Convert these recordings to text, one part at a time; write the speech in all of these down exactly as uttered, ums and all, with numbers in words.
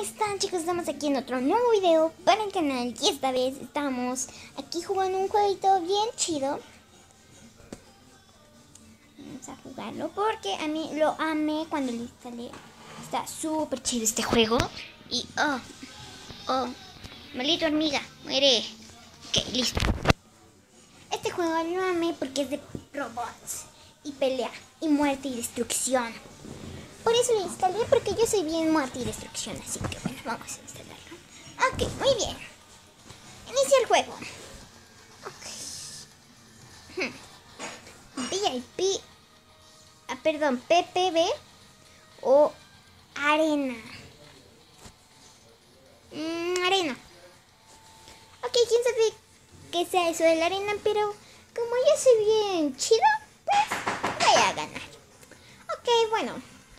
están, chicos? Estamos aquí en otro nuevo video para el canal y esta vez estamos aquí jugando un jueguito bien chido. Vamos a jugarlo porque a mí lo amé cuando lo instalé. Está súper chido este juego. Y oh, oh, maldito hormiga, muere. Ok, listo. Este juego lo amé porque es de robots y pelea y muerte y destrucción. Por eso lo instalé, porque yo soy bien muerte y destrucción. Así que bueno, vamos a instalarlo. Ok, muy bien. Inicia el juego. Ok. Hmm. V I P. Ah, perdón, P P B o arena. Mm, arena. Ok, quién sabe qué sea eso de la arena, pero como yo soy bien chido, pues voy a ganar. Ok, bueno.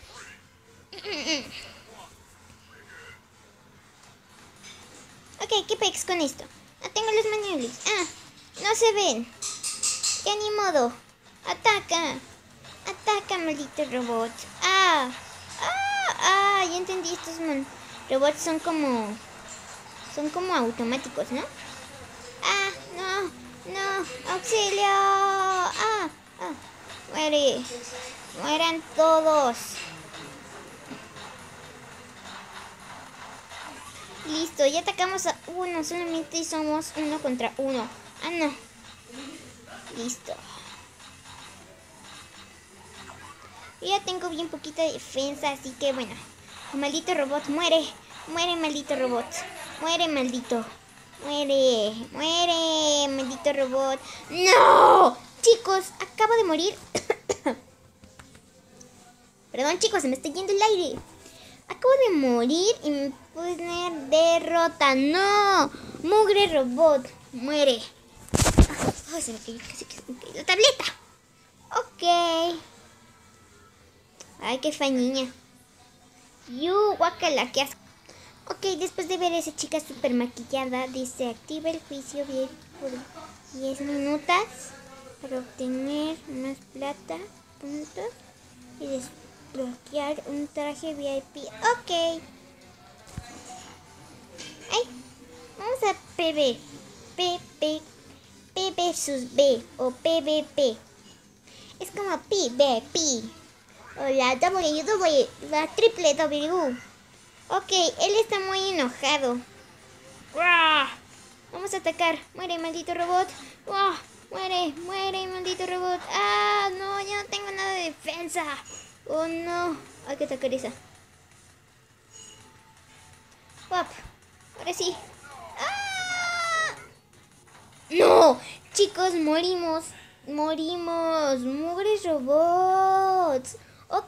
Ok, ¿qué pex con esto? No tengo los manuales. Ah, no se ven. Ya ni modo. Ataca. Ataca, maldito robot. Ah, ah, ah, ya entendí. Estos man robots son como... Son como automáticos, ¿no? Ah, no, no. Auxilio. Ah, ah. Muere. Mueran todos. Listo, ya atacamos a uno, solamente somos uno contra uno. Ah, no. Listo. Yo ya tengo bien poquita defensa, así que bueno. Maldito robot, muere. Muere, maldito robot. Muere, maldito. Muere, muere, maldito robot. ¡No! Chicos, acabo de morir. Perdón, chicos, se me está yendo el aire. Acabo de morir y me poner derrota. ¡No! Mugre robot. Muere. Oh, se me cayó, casi que se me cayó la tableta. Ok. Ay, qué fea niña. Yu, guacala, qué asco. Ok, después de ver a esa chica súper maquillada, dice activa el juicio bien por diez minutos para obtener más plata, puntos y desbloquear un traje V I P. Ok. Ay, vamos a P B. P P. P versus B o P V P. Es como P B P. O la W W, la triple W. Ok, él está muy enojado. ¡Uah! Vamos a atacar. Muere, maldito robot. ¡Uah! Muere, muere, maldito robot. Ah, no, ya no tengo nada de defensa. Oh, no. Hay que atacar esa. Pop. Ahora sí. ¡Ah! ¡No! Chicos, morimos. Morimos. Mugres robots. Ok.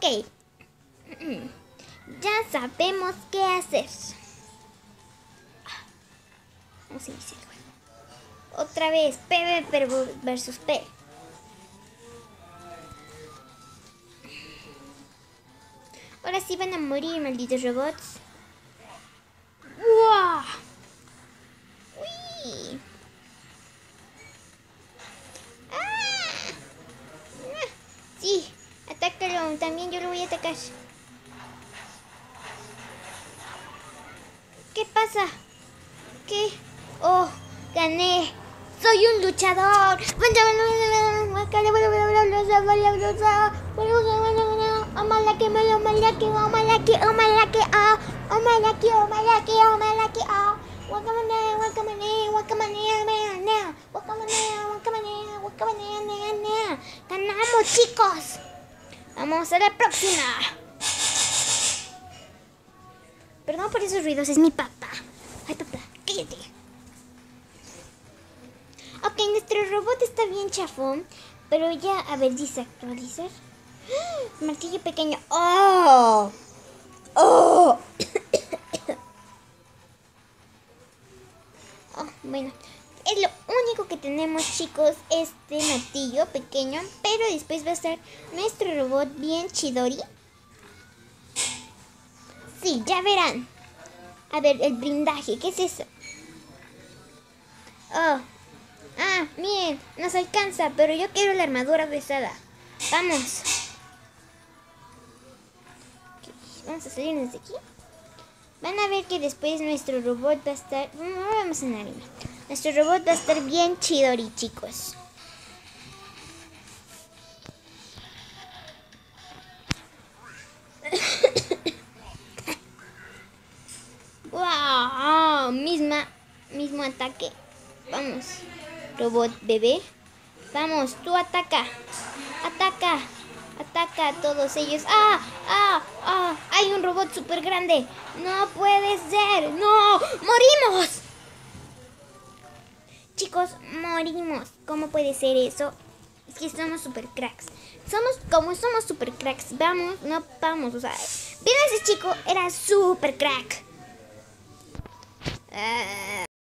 Ya sabemos qué hacer. Vamos a iniciar el juego. Otra vez. P V versus P. Ahora sí van a morir, malditos robots. ¡Wow! ¡Uy! ¡Ah! Sí, atácalo. También yo lo voy a atacar. ¿Qué pasa? ¿Qué? ¡Oh! ¡Gané! ¡Soy un luchador! Omalaki, omalaki, omalaki, omalaki, ah, omalaki, omalaki, omalaki, ah, wakamane, wakamane, wakamane, nea, wakamane, wakamane, wakamane, nea, nea. ¡Ganamos, chicos! Vamos a la próxima. Perdón por esos ruidos, es mi papá. Ay, papá, cállate. Ok, nuestro robot está bien chafón, pero ya, a ver, dice actualizar. Martillo pequeño. ¡Oh! ¡Oh! Oh, bueno, es lo único que tenemos, chicos, este martillo pequeño, pero después va a estar nuestro robot bien chidori. Sí, ya verán. A ver, el blindaje, ¿qué es eso? Oh. Ah, miren, nos alcanza, pero yo quiero la armadura pesada. Vamos. Okay, vamos a salir desde aquí. Van a ver que después nuestro robot va a estar... No, vamos en anime. Nuestro robot va a estar bien chidori, chicos. ¡Wow! Misma, mismo ataque. Vamos, robot bebé. Vamos, tú ataca. Ataca. Ataca a todos ellos. ¡Ah! ¡Ah! ¡Ah! ¡Hay un robot súper grande! ¡No puede ser! ¡No! ¡Morimos! Chicos, morimos. ¿Cómo puede ser eso? Es que somos super cracks. Somos como somos super cracks. Vamos, no vamos. O sea, ven, ese chico era super crack. Uh,